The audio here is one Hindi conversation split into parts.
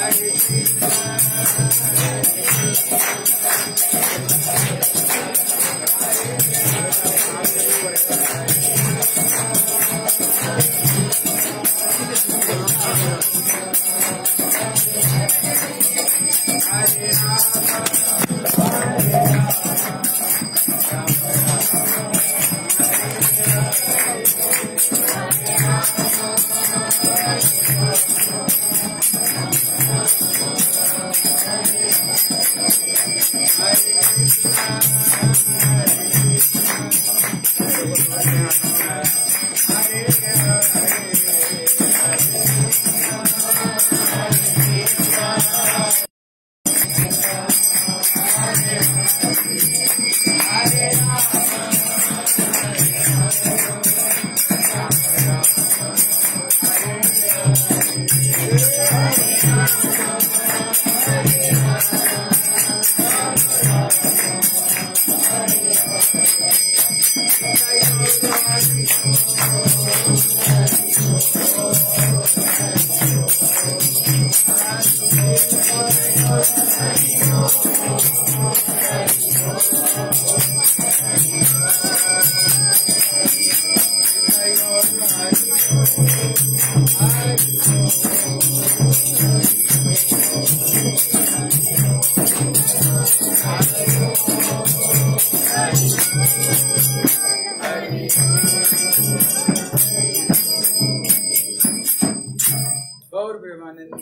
गौर प्रेमानंद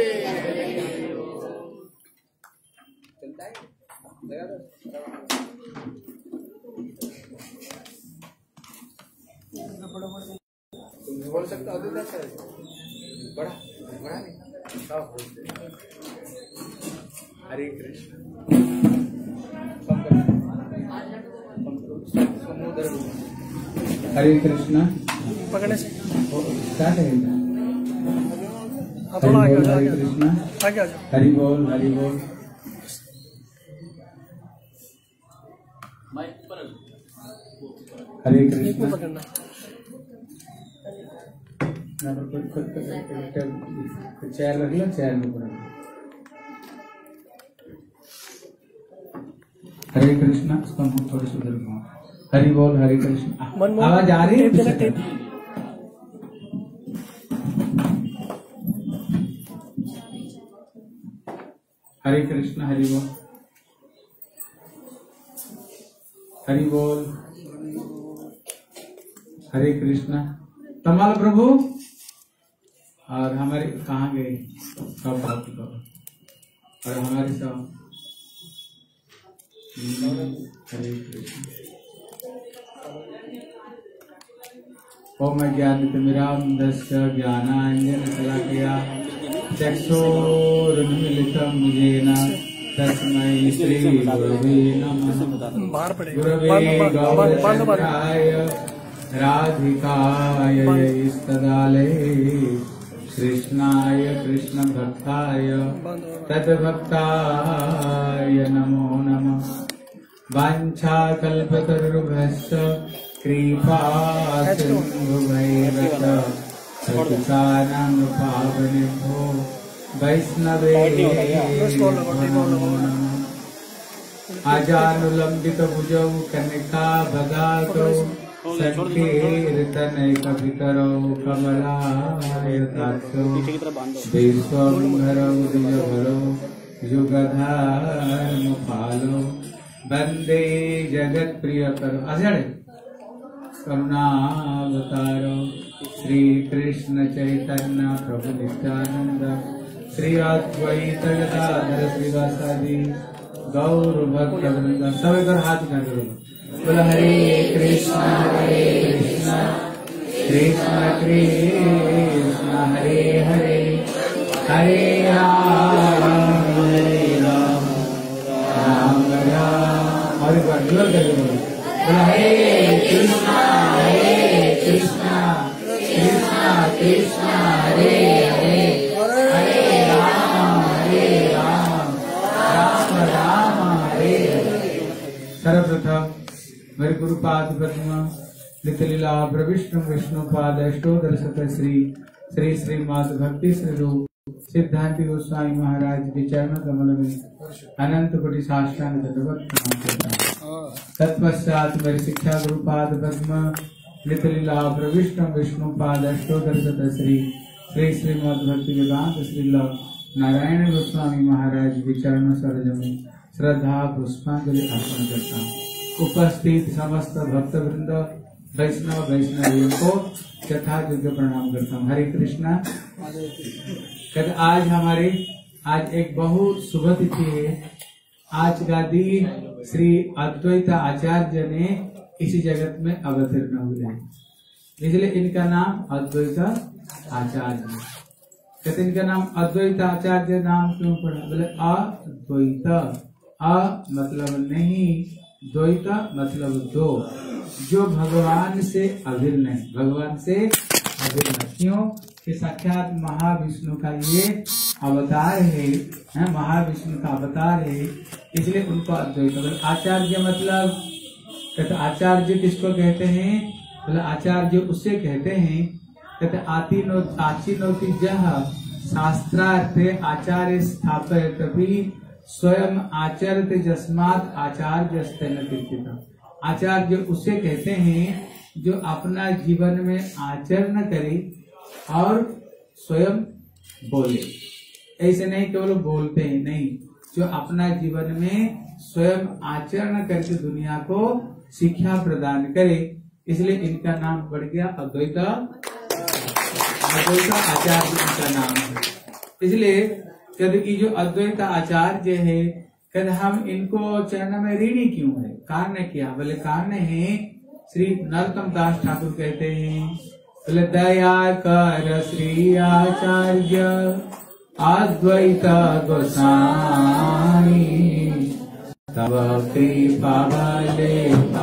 चलता है लगा दो। तुम बोल सकते हो बड़ा बड़ा नहीं। हरे कृष्ण समुद्र हरे कृष्ण पकड़ने से स्टार्ट है। थोड़ा आगे हरे कृष्ण आगे आ जाओ। हरि बोल हरि बोल। हरे कृष्ण पकड़ना चेयर रख लो, चेयर में पकड़। हरे कृष्ण उसको हम थोड़ी सी उधर घुमाओ। हरि बोल हरे कृष्ण। आवाज आ रही है? हरे कृष्ण हरि बोल हरि बोल। हरे कृष्ण। तमाल प्रभु और हमारे कहाँ गए सब बात करो और हमारे सब। हरे कृष्ण। ओम ज्ञानतिमिरान्धस्य ज्ञानाञ्जनशलाकया चक्षुरुन्मीलितं येन तस्मै श्रीगुरवे नमः। गुरवे गौरचन्द्राय राधिकाय इष्टदालये कृष्णाय कृष्णभक्ताय तद्भक्ताय नमो नमः। वाञ्छाकल्पतरुभ्यश्च कृपासिन्धुभैरव पतितानां पावनेभ्यो वैष्णवेभ्यो नमो नमः। आजानुलम्बितभुजौ कन्यकाभगातौ संकीर्तनैकपितरौ कमलायताक्षौ विश्वम्भरौ द्विजभरौ युगधर्मपालौ वन्दे जगत्प्रियकरौ करुणावतारो श्री कृष्ण चैतन्य प्रभु नित्यानंद श्री अद्वैत गदाधर श्रीवासादि गौर भक्तवृंद। सब एक हाथ कर दो। बोल हरे कृष्ण कृष्ण कृष्ण हरे हरे हरे राम राम राम। और एक बार जोर कर दो। बोल हरे कृष्ण कृष्ण कृष्ण हरे हरे हरे राम राम राम हरे हरे। सर्वप्रथम मेरे गुरुपाद पद्म नितलीला प्रविष्णु विष्णुपाद अष्टोदर शत श्री श्री श्रीमद् भक्ति श्री रूप सिद्धांति गोस्वामी महाराज के चरण कमल में अनंत कोटि साष्टांग दंडवत प्रणाम करता हूं। तत्पश्चात मेरी शिक्षा गुरुपाद पद्म नितलीला प्रविष्ट विष्णु पाद अष्टोत्तर श्री श्री श्रीमद् भक्ति वेदांत श्रील नारायण गोस्वामी महाराज के चरण सरोज में श्रद्धा पुष्पांजलि अर्पण करता हूँ। उपस्थित समस्त भक्त वृंद वैष्णव वैष्णवियों को यथा योग्य प्रणाम करता हूँ। हरे कृष्णा। आज एक बहुत शुभ तिथि है। आज का दिन श्री अद्वैत आचार्य ने इसी जगत में अवतीर्ण हुए हैं, इसलिए इनका नाम अद्वैत आचार्य। कहते इनका नाम अद्वैत आचार्य नाम क्यों पड़ा? बोले अद्वैत, अ मतलब नहीं, द्वैत मतलब दो, जो भगवान से अभिन्न है, भगवान से अभिन्न। क्यों कि साक्षात महाविष्णु का ये अवतार है, महाविष्णु का अवतार है, इसलिए उनको अद्वैत। आचार्य मतलब कहते आचार्य किसको कहते हैं? बोले आचार्य उससे कहते हैं, कहते आचिनोति जह शास्त्रार्थे आचार्य स्थापयत भी स्वयं आचरत जस्मात् आचार्यस्तेन कीर्तितम्। आचार्य उसे कहते हैं जो अपना जीवन में आचरण करे और स्वयं बोले। ऐसे नहीं केवल बोलते हैं, नहीं, जो अपना जीवन में स्वयं आचरण करके दुनिया को शिक्षा प्रदान करे, इसलिए इनका नाम बढ़ गया अद्वैत आचार्य इनका नाम है। इसलिए कहते कि जो अद्वैत आचार्य है, कहते हम इनको चरण में ऋणी क्यों है? कारण क्या? बोले कारण है श्री नरोत्तम दास ठाकुर कहते हैं, बोले दया कर श्री आचार्य अद्वैत गोसाई तब कृपा बले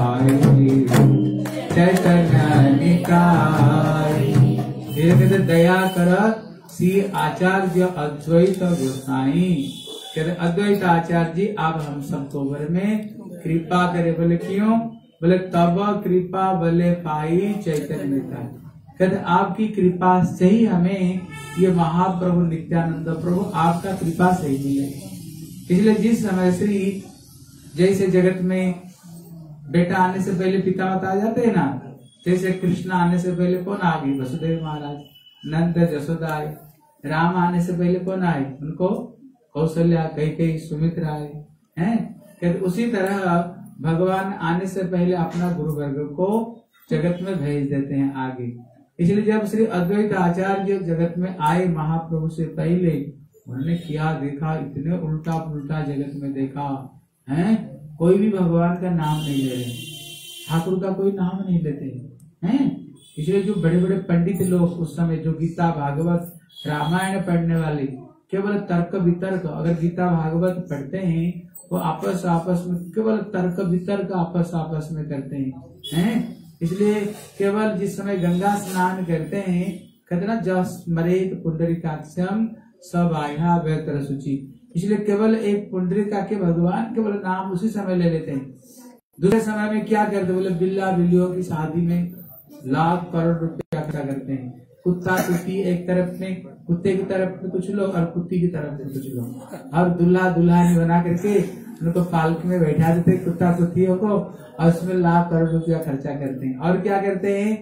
चैतन्य निकाय। कहते दया कर श्री आचार्य अद्वैत गोसाई। कहते अद्वैत आचार्य जी आप हम सबको ऊपर में कृपा करे। बोले क्यों? बोले तब कृपा बले पाई चैतन्य निकाय। कहते आपकी कृपा से ही हमें ये महाप्रभु नित्यानंद प्रभु आपका कृपा से ही है। इसलिए जिस समय श्री जैसे जगत में बेटा आने से पहले पिता बता जाते हैं ना, जैसे कृष्ण आने से पहले कौन आ गई? वसुदेव महाराज, नंद यशोदा आए। राम आने से पहले कौन आए? उनको कौशल्या, कैकेयी, सुमित्रा आए हैं। कहते उसी तरह भगवान आने से पहले अपना गुरु वर्ग को जगत में भेज देते हैं आगे। इसलिए जब श्री अद्वैत आचार्य जगत में आए महाप्रभु से पहले, उन्होंने क्या देखा? इतने उल्टा पुल्टा जगत में देखा है। कोई भी भगवान का नाम नहीं ले रहे, ठाकुर का कोई नाम नहीं लेते हैं। इसलिए जो बड़े बड़े पंडित लोग उस समय, जो गीता भागवत रामायण पढ़ने वाले, केवल तर्क वितर्क, अगर गीता भागवत पढ़ते हैं वो आपस में केवल तर्क वितर्क आपस में करते हैं। इसलिए केवल जिस समय गंगा स्नान करते हैं, कहते ना जस स्मरेत पुंडरीकाक्षम सब आया बेहतर सूची। इसलिए केवल एक पुंडरीका के भगवान केवल नाम उसी समय ले लेते हैं। दूसरे समय में क्या करते? बोले बिल्ला बिल्लियों की शादी में लाख करोड़ रुपया खर्चा करते हैं। कुत्ता कुत्ती एक तरफ में, कुत्ते की तरफ में कुछ लोग और कुत्ती की तरफ में कुछ लोग, और दूल्हा दुल्हन बना करके उनको पालक में बैठा देते कुत्ता कुत्तियों को, और उसमें लाख करोड़ रुपया खर्चा करते हैं। और क्या करते हैं?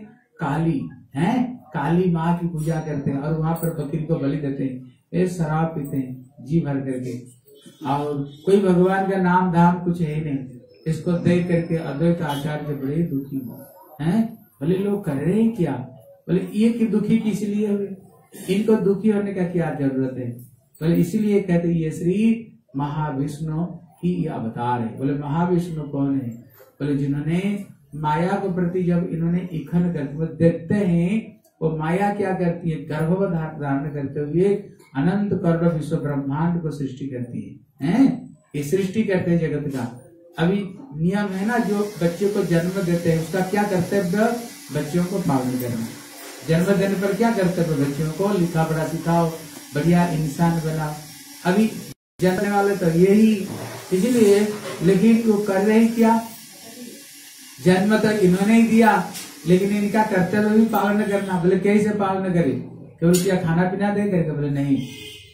काली माँ की पूजा करते हैं और वहां पर बकरी को बलि देते हैं। ये शराब पीते हैं जी भर करके, और कोई भगवान का नाम धाम कुछ है नहीं। इसको देख करके अद्वैत आचार्य बड़े दुखी हैं। बोले लोग कर रहे हैं क्या? बोले ये कि दुखी किस लिए हुए? इनको दुखी होने का क्या जरूरत है? बोले इसीलिए कहते ये श्री महाविष्णु की अवतार है। बोले महाविष्णु कौन है? बोले जिन्होंने माया के प्रति जब इन्होंने इखन करते देखते हैं, वो माया क्या करती है? गर्भ धारण करते हुए अनंत करोड़ विश्व ब्रह्मांड को सृष्टि करती है। ये सृष्टि करते हैं जगत का। अभी नियम है ना, जो बच्चे को जन्म देते हैं उसका क्या कर्तव्य? बच्चों को पालन करना। जन्म देने पर क्या कर्तव्य? बच्चों को लिखा पढ़ा सिखाओ, बढ़िया इंसान बनाओ। अभी जन्मने वाले तो यही, इसलिए लेकिन वो कर रहे क्या? जन्म तो इन्होंने ही दिया, लेकिन इनका कर्तव्य भी पालन करना। बोले कैसे पालन करे? केवल क्या खाना पीना दे करके? बोले नहीं,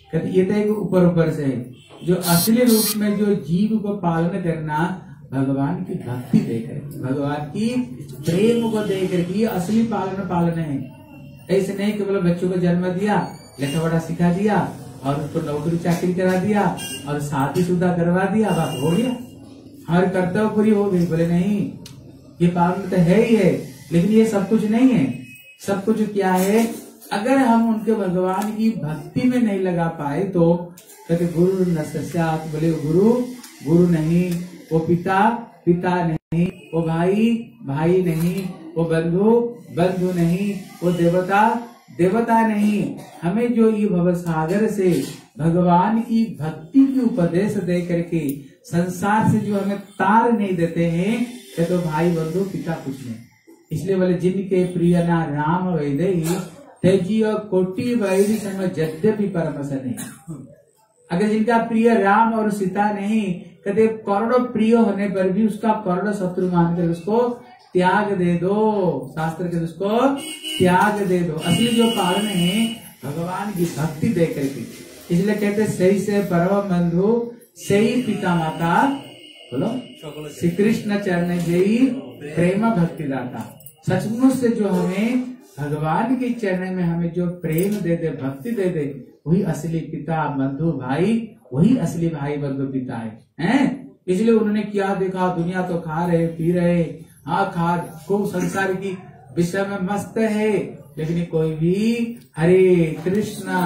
कहते ये तो एक ऊपर ऊपर से है, जो असली रूप में जो जीव को पालन करना भगवान की भक्ति देकर, भगवान की प्रेम को देकर, ये असली पालन है। ऐसे नहीं केवल बच्चों को जन्म दिया, लिखा पढ़ा सिखा दिया और उसको नौकरी चाकरी करा दिया और शादीशुदा करवा दिया, बस हो गया, हर कर्तव्य पूरी हो गई। बोले नहीं, ये पालन तो है ही है, लेकिन ये सब कुछ नहीं है। सब कुछ क्या है? अगर हम उनके भगवान की भक्ति में नहीं लगा पाए तो कहते गुरु न सस्यात, बोले गुरु नहीं, वो पिता नहीं, वो भाई नहीं, वो बंधु नहीं, वो देवता नहीं। हमें जो ये भवसागर से भगवान की भक्ति की उपदेश दे करके संसार से जो हमें तार नहीं देते हैं, तो भाई बंधु पिता कुछ नहीं। इसलिए बोले जिनके प्रिय ना राम वैदेही तेजियो कोटि वैरी समय यद्यपि परमस नहीं। अगर जिनका प्रिय राम और सीता नहीं, कहते करोड़ों प्रिय होने पर भी उसका करोड़ों शत्रु मानकर उसको त्याग दे दो। शास्त्र के उसको त्याग दे दो। असली जो पालन है भगवान की भक्ति दे करके, इसलिए कहते सही से परम बंधु सही पिता माता, बोलो श्री कृष्ण चरण जयी प्रेम भक्ति दाता। सचमुच से जो हमें भगवान के चरण में हमें जो प्रेम दे दे, भक्ति दे दे, वही असली पिता बंधु भाई, वही असली भाई बंधु पिता है। इसलिए उन्होंने क्या देखा, दुनिया तो खा रहे पी रहे, हाँ खा खूब संसार की विषय में मस्त है, लेकिन कोई भी हरे कृष्णा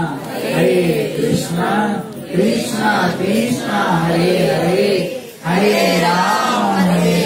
कृष्णा कृष्णा हरे हरे, हरे राम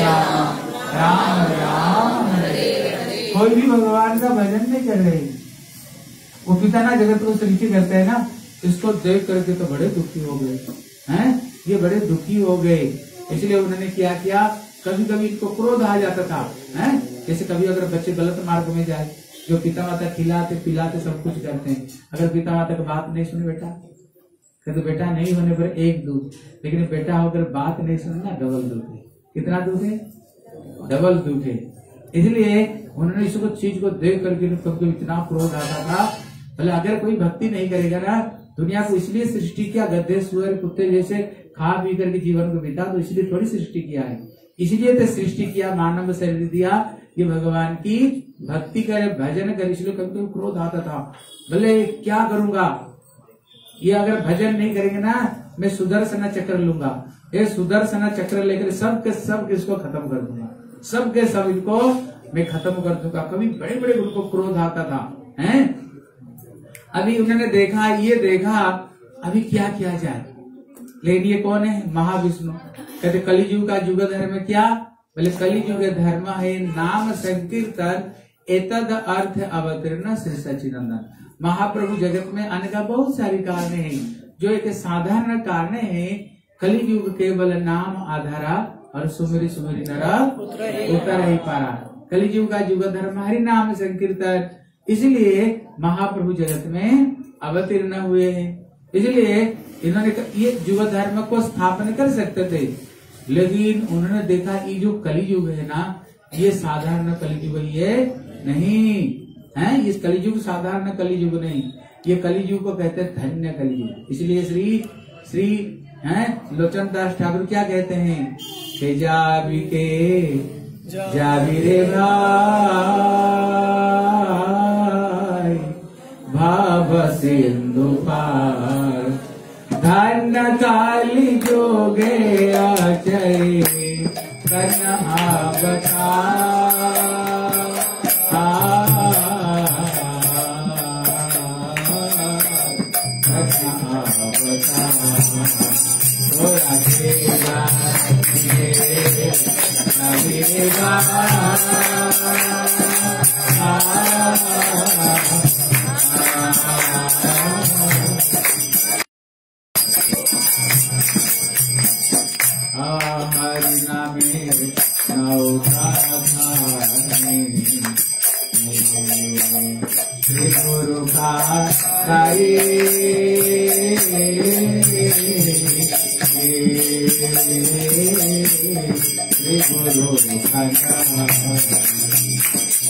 राम राम हरे हरे। कोई भी भगवान का भजन नहीं कर रहे। वो पिता ना जगत को सृष्टि करते हैं ना, इसको देख करके तो बड़े दुखी हो गए हैं, ये बड़े दुखी हो गए। इसलिए उन्होंने क्या किया, कभी कभी इनको क्रोध आ जाता था, हैं? जैसे कभी अगर बच्चे गलत मार्ग में जाए, जो पिता माता खिलाते पिलाते सब कुछ करते हैं, अगर पिता माता की बात नहीं सुने बेटा, कहते बेटा नहीं होने पर एक दूध, लेकिन बेटा होकर बात नहीं सुनना डबल दूध है। कितना दूध है? डबल दूध है। इसलिए उन्होंने इसको चीज को देख करके सबको इतना क्रोध आता था। बोले अगर कोई भक्ति नहीं करेगा ना, दुनिया को इसलिए सृष्टि किया, गधे सुअर कुत्ते जैसे खा पी करके जीवन को बिता, तो इसलिए थोड़ी सृष्टि किया है। इसलिए तो सृष्टि किया, मानव शरीर दिया, ये भगवान की भक्ति करे, भजन करे। इसलिए कभी कभी क्रोध आता था। बोले क्या करूंगा, ये अगर भजन नहीं करेंगे ना, मैं सुदर्शन चक्र लूंगा, ये सुदर्शन चक्र लेकर सबके सब इसको खत्म कर दूंगा, सबके सब इनको मैं खत्म कर दूंगा। कभी बड़े बड़े उनको क्रोध आता था, हैं? अभी उन्होंने देखा, ये देखा, अभी क्या किया जाए। लेकिन ये कौन है? महाविष्णु। कहते कलियुग का युग धर्म क्या? बोले कलियुग धर्म है नाम संकीर्तन एतद अर्थ अवतीर्ण श्री सच्चिदानंद। महाप्रभु जगत में आने का बहुत सारी कारण है, जो एक साधारण कारण है, कलियुग केवल नाम आधारा और सुमिरी सुमिरी नर उतर ही पारा। कलियुग का युग धर्म हरि नाम संकीर्तन, इसलिए महाप्रभु जगत में अवतीर्ण हुए हैं। इसलिए इन्होंने ये युग धर्म को स्थापन कर सकते थे, लेकिन उन्होंने देखा ये जो कलियुग है ना, ये साधारण कलियुग ये नहीं है। इस कलियुग साधारण कलियुग नहीं, ये कलियुग को कहते हैं धन्य कलियुग। इसलिए श्री लोचन दास ठाकुर क्या कहते हैं कि जाबी रे भाई भाव सिंधु पार, धन्य काली जोगे आचय कन्हा बता। हरि नामे नौका श्री गुरु का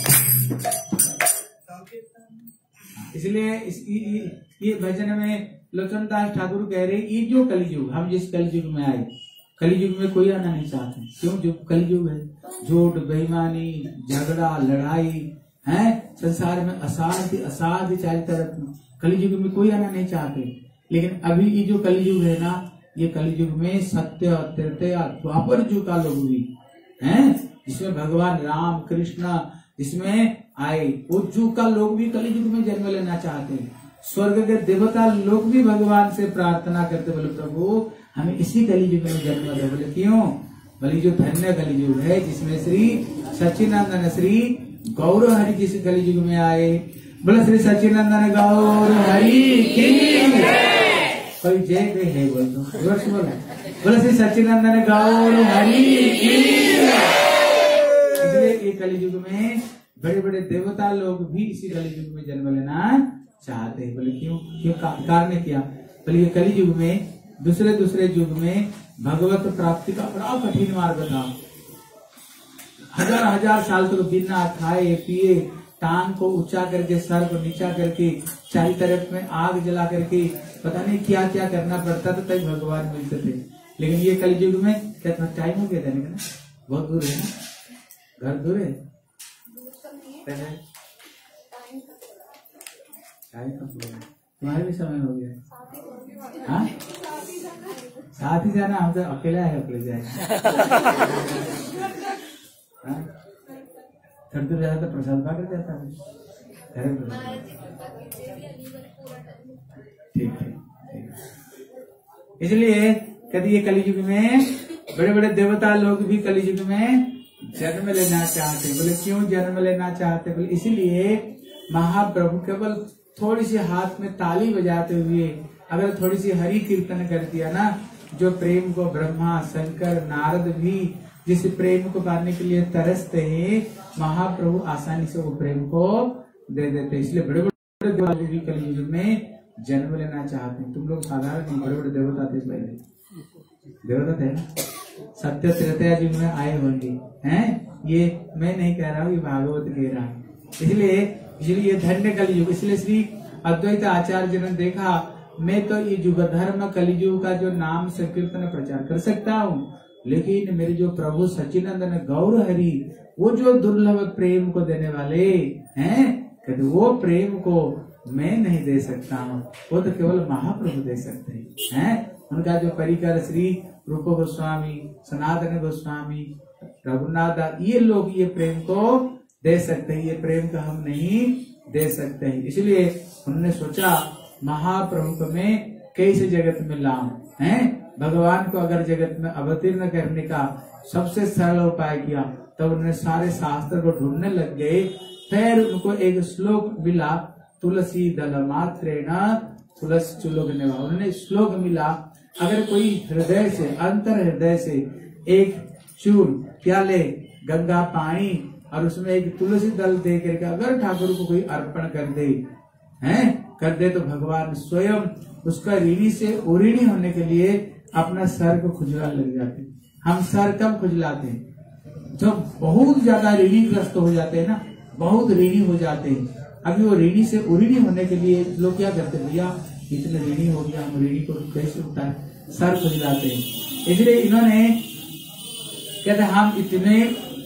इसलिए ये भजन में लोचनदास ठाकुर कह रहे ये जो कलयुग, हम जिस कलयुग में आए, कलयुग में कोई आना नहीं चाहते। क्यों? जो कलयुग है, झूठ, बेईमानी, झगड़ा, लड़ाई है, संसार में असाध्य असाध्य चारों तरफ में, कलयुग में कोई आना नहीं चाहते। लेकिन अभी ये जो कलयुग है ना, ये कलयुग में सत्य, त्रेता, द्वापर युग का लोग भी हैं, जिसमें भगवान राम कृष्ण जिसमें आए, वो युग का लोग भी कलयुग में जन्म लेना चाहते हैं। स्वर्ग के देवता लोग भी भगवान से प्रार्थना करते, बोले प्रभु हमें इसी कलयुग में जन्म दे। बोले क्यों? बोले जो धन्य कलयुग है, जिसमें श्री सच्चिदानंद श्री गौर हरि जिस कलयुग में आए। बोले श्री सच्चिदानंद गौर हरि की कोई जय जय है बोल दो, बोले श्री सच्चिदानंद गौर हरि की। इसलिए ये कलयुग में बड़े बड़े देवता लोग भी इसी कलयुग में जन्म लेना चाहते हैं। बोले क्यों? क्यों? कारण क्या? बोले ये कलयुग में दूसरे दूसरे युग में भगवत प्राप्ति का बड़ा कठिन मार्ग था। हजार हजार साल तक बिना खाए पिए, टांग को ऊंचा करके, सर को नीचा करके, चारों तरफ में आग जला करके, पता नहीं क्या क्या करना पड़ता था, तभी भगवान मिलते थे। लेकिन ये कलयुग में क्या टाइम हो गया था ना, बहुत दूर है ना, घर दूर है, तुम्हारे भी समय हो गया। हाँ, साथ ही जाना, हम तो अकेला है, अकेले जाए। थोड़ी दूर जाता तो प्रसाद पा कर जाता है। ठीक है, इसलिए कभी ये कलयुग में बड़े बड़े देवता लोग भी कलयुग में जन्म लेना चाहते। बोले क्यों जन्म लेना चाहते? बोले इसलिए महाप्रभु केवल थोड़ी सी हाथ में ताली बजाते हुए अगर थोड़ी सी हरि कीर्तन कर दिया ना, जो प्रेम को ब्रह्मा शंकर नारद भी जिस प्रेम को पाने के लिए तरसते हैं, महाप्रभु आसानी से वो प्रेम को दे देते। इसलिए बड़े बड़े देवता भी कलयुग में जन्म लेना चाहते हैं। तुम लोग साधारण नहीं, बड़े बड़े देवता थे, पहले देवता थे ना, सत्य त्रेता युग में आए होंगे हैं। ये मैं नहीं कह रहा हूँ, ये भागवत कह रहा है। इसलिए धन्य कलयुग। इसलिए श्री अद्वैत आचार्य ने देखा, मैं तो ये युग धर्म कलयुग का जो नाम संकीर्तन प्रचार कर सकता हूँ, लेकिन मेरे जो प्रभु सच्चिदानंद गौर हरि, वो जो दुर्लभ प्रेम को देने वाले हैं, कहते वो प्रेम को मैं नहीं दे सकता हूँ, वो तो केवल महाप्रभु दे सकते हैं। उनका जो परिकर श्री रूप गोस्वामी, सनातन गोस्वामी, रघुनाथ, ये लोग ये प्रेम को दे सकते हैं, ये प्रेम को हम नहीं दे सकते हैं। इसलिए उन्होंने सोचा महाप्रभु को मैं कैसे जगत में लाऊं, हैं? भगवान को अगर जगत में अवतीर्ण करने का सबसे सरल उपाय किया, तब उन्होंने सारे शास्त्र को ढूंढने लग गए। फिर उनको एक श्लोक मिला, तुलसी दल मात्रेण तुलसी चुलोगने वाला। उन्होंने श्लोक मिला, अगर कोई हृदय से, अंतर हृदय से एक चूर प्याले गंगा पानी और उसमें एक तुलसी दल दे करके अगर ठाकुर को कोई अर्पण कर दे, हैं, कर दे, तो भगवान स्वयं उसका ऋणी से उऋणी होने के लिए अपना सर को खुजलाने लग जाते। हम सर कब खुजलाते हैं? जब बहुत ज्यादा ऋणीग्रस्त हो जाते हैं ना, बहुत ऋणी हो जाते हैं। अभी वो ऋणी से उऋणी होने के लिए लोग क्या करते हैं, भैया इतने ऋणी हो गया, हम ऋणी को कैसे उतार, सर खुजलाते हैं। इसलिए इन्होंने कहते हम इतने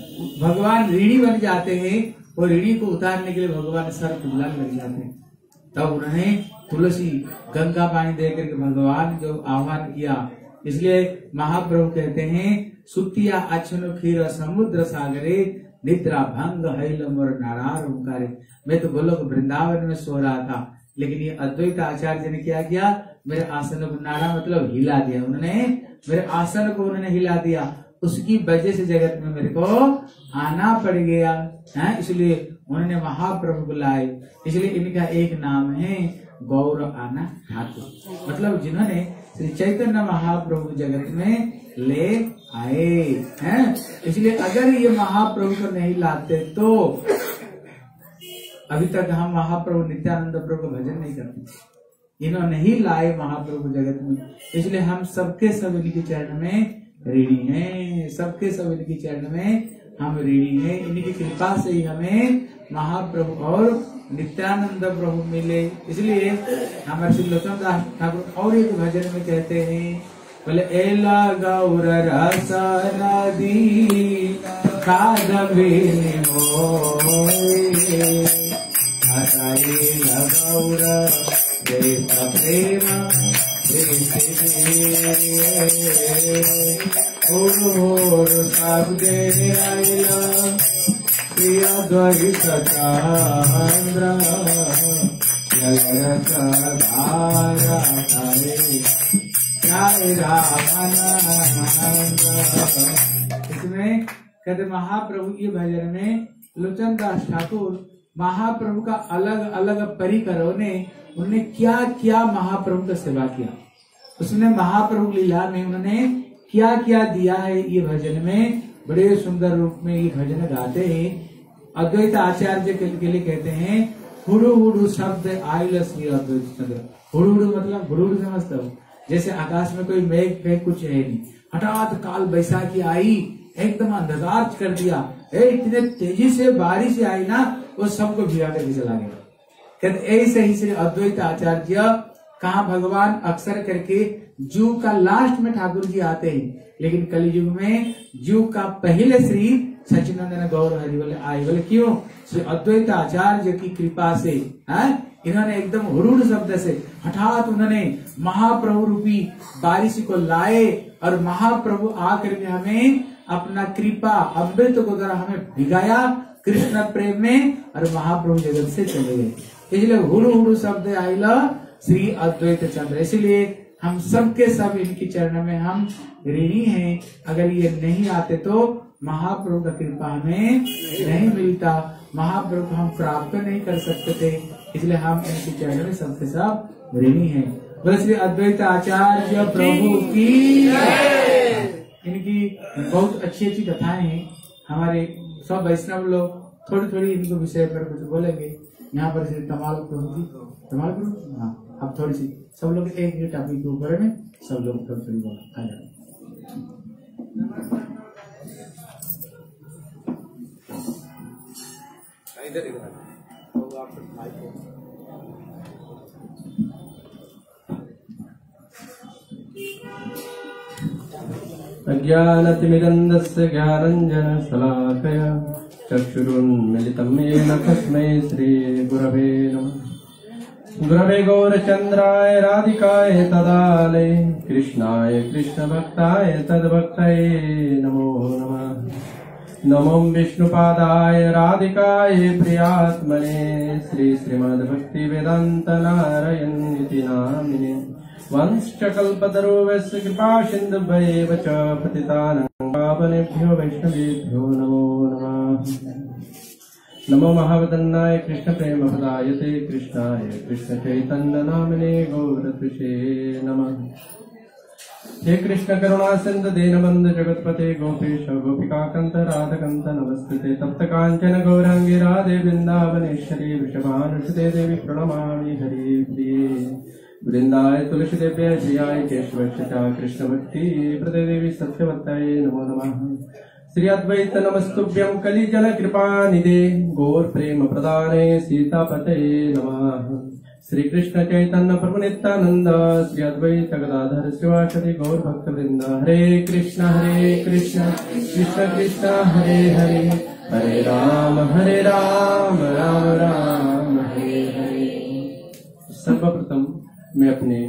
भगवान ऋणी बन जाते हैं, और ऋणी को उतारने के लिए भगवान सर खुजलाने लग जाते हैं। तब उन्होंने तुलसी गंगा पानी देकर के भगवान जो आह्वान किया। इसलिए महाप्रभु कहते हैं, सुतिया अक्षनु खीर समुद्र सागरे निद्रा भंग हैलम और नारार ओंकारे। मैं तो गोलोक वृंदावन में सो रहा था, लेकिन ये अद्वैत आचार्य ने क्या किया, मेरे आसन को, नारा मतलब हिला दिया, उन्होंने मेरे आसन को उन्होंने हिला दिया। उसकी वजह से जगत में मेरे को आना पड़ गया है। इसलिए उन्होंने महाप्रभु बुलाए। इसलिए इनका एक नाम है गौर आना ठाकुर, मतलब जिन्होंने श्री चैतन्य महाप्रभु जगत में ले आए हैं। इसलिए अगर ये महाप्रभु को नहीं लाते तो अभी तक हम महाप्रभु नित्यानंद प्रभु का भजन नहीं करते। इन्होंने ही लाए महाप्रभु जगत में। इसलिए हम सबके सब इनके चरण में ऋणी हैं, सबके सब इनके चरण में हम ऋणी हैं। इनकी कृपा से ही हमें महाप्रभु और नित्यानंद प्रभु मिले। इसलिए हमारे श्री लोचन दास ठाकुर और एक भजन में कहते हैं, बोले एला गौर रस नदी कादम्बिनी मोए गौर देश प्रेम सब दे आइला प्रिय द्वैत चंद्र धारा इसमें कहते महाप्रभु के भजन में लोचन दास ठाकुर महाप्रभु का अलग अलग परिकरों ने उन्होंने क्या क्या महाप्रभु का सेवा किया, उसने महाप्रभु लीला में उन्होंने क्या क्या दिया है। ये भजन में बड़े सुंदर रूप में ये भजन गाते हैं। अद्वैत आचार्य के लिए कहते हैं हुडू हुडू शब्द आयल श्री अद्वैत चंद्र। हुडू हुडू मतलब हुडू हुडू समझते हो, जैसे आकाश में कोई मेघ फेंक कुछ है नहीं, हठात काल बैसाखी आई एकदम अंधकार कर दिया, इतने तेजी से बारिश आई ना वो सबको भिगा करके चला गया। कहते ऐसे ही श्री अद्वैत आचार्य कहा भगवान अक्सर करके जुग का लास्ट में ठाकुर जी आते हैं, लेकिन कलयुग में जुग का पहले श्री सच्चिदानंद गौर हरिवल आए। बोले क्यों? श्री अद्वैत आचार्य की कृपा से इन्होंने एकदम हुडुड शब्द से हठात उन्होंने महाप्रभु रूपी बारिश को लाए और महाप्रभु आकर के हमें अपना कृपा अमृत को द्वारा हमें भिगाया कृष्ण प्रेम में और महाप्रभु जगत से चले गए। इसलिए हुडू हुडू शब्द आइला श्री अद्वैत चंद्र। इसलिए हम सबके सब इनकी चरण में हम ऋणी हैं। अगर ये नहीं आते तो महाप्रभु का कृपा हमें नहीं मिलता, महाप्रभु को हम प्राप्त नहीं कर सकते थे। इसलिए हम इनके चरण में सबके सब ऋणी हैं। बोले श्री अद्वैत आचार्य प्रभु की। इनकी बहुत अच्छी अच्छी कथाएं हैं। हमारे सब वैष्णव लोग थोड़ी थोड़ी इनको विषय पर कुछ बोलेंगे। यहाँ पर श्री तमाल प्रभु हाँ, अब थोड़ी सी सब लोग एक टॉपिक के ऊपर में सब लोग थोड़ी बोला आ जाए। अज्ञानतिमिरन्दस्य ज्ञानञ्जनशलाकया चक्षुरुन्मिलितं येन तस्मै श्रीगुरवे नमः। गुरवे गौरचन्द्राय राधिकाय तदालये कृष्णाय कृष्णभक्ताय तद्भक्तये नमो नमः। नमो विष्णुपादाय राधिकाय प्रियात्मने श्रीमद्भक्तिवेदान्त नारायणीति नामिने। वंशकल्पतरुभ्यश्च कृपा सिन्धुभ्यैव च पतितानां पावनेभ्यो वैष्णवेभ्यो नमो नमः। नमो महावदन्नाय कृष्ण प्रेम प्रदायते कृष्णाय कृष्ण चैतन्य नामिने गौरतृषे नमः। हे कृष्ण करुणा सिंधु दीनबंधु जगतपते गोपेश गोपिकाकंत राधकंत नमस्ते तप्त कांचन गौरांगी राधे वृंदावनेश्वरी वृषभानुसुते देवी प्रणमामि हरि प्रिये। वृंदाय तुलसी देव्य जयाय केशव कृष्ण भक्ति प्रदे देवी सत्यवत्ताये नमो नमः। श्री अद्वैत नमस्तुभ्यं कलिजन कृपा निधे गौर प्रेम प्रदाने सीतापते नमः। श्री कृष्ण चैतन्य प्रभु नित्यानंद श्री अद्वैत गदाधर श्रीवासदि गौर भक्त वृंद। हरे कृष्ण कृष्ण कृष्ण हरे हरे, हरे राम राम राम हरे हरे। सर्वप्रथम मैं अपने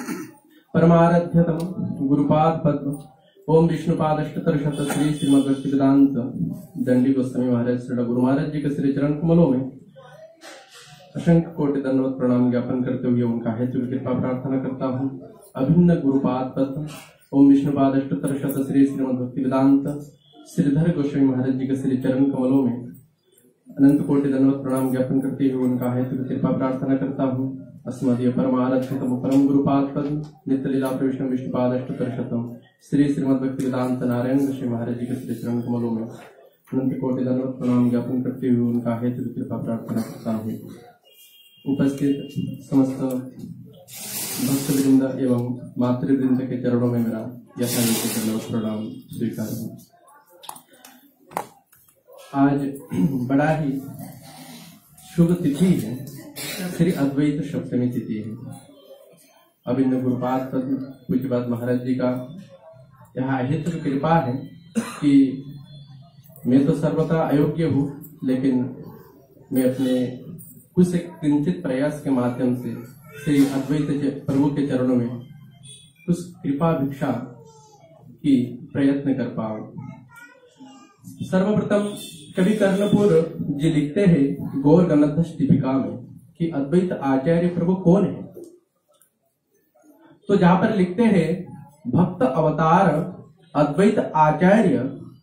परमाराध्यतम गुरुपाद पद्म ओम विष्णुपाद अष्टोत्तर श्री श्रीमद्भक्ति वेदांत दंडी गोस्वामी महाराज श्री गुरु महाराज जी के श्री चरण कमलों में असंख्य कोटि दंडवत प्रणाम ज्ञापन करते हुए उनका हेतु कृपा प्रार्थना करता हूँ। अभिन्न गुरुपाद पद्म ओम विष्णुपाद अष्टोत्तर श्री श्रीमद्भक्ति वेदांत श्रीधर गोस्वामी महाराज जी के श्री चरण कमलों में अनंत कोटि दंडवत प्रणाम ज्ञापन करते हुए उनका हेतु कृपा प्रार्थना करता हूँ। अस्मदीय परमाराध्यतम परम गुरुपाद पद्म नित्य लीला प्रविष्णु विष्णुपाद अष्टोत्तर श्री श्रीमद्भक्ति वेदांत नारायण श्री महाराज जी के श्री चरण कमलों में अनंत कोटि दंडवत प्रणाम ज्ञापन करते हुए उनका हेतु कृपा प्रार्थना करता हूँ। उपस्थित समस्त भक्तवृंद एवं मातृवृंद के चरणों में मेरा यथायोग्य दंडवत प्रणाम स्वीकार है। आज बड़ा ही शुभ तिथि है, श्री अद्वैत सप्तमी तिथि है। अभिन्न गुरुपाद पूज्यपाद महाराज जी का यहाँ अहित कृपा है कि मैं तो सर्वथा अयोग्य हूँ, लेकिन मैं अपने कुछ किंचित प्रयास के माध्यम से श्री अद्वैत प्रभु के चरणों में कुछ कृपा भिक्षा की प्रयत्न कर पाऊं। सर्वप्रथम कवि कर्णपुर जी लिखते हैं गौर गणतश टीपिका में कि अद्वैत आचार्य प्रभु कौन है। तो जहां पर लिखते हैं भक्त अवतार अद्वैत आचार्य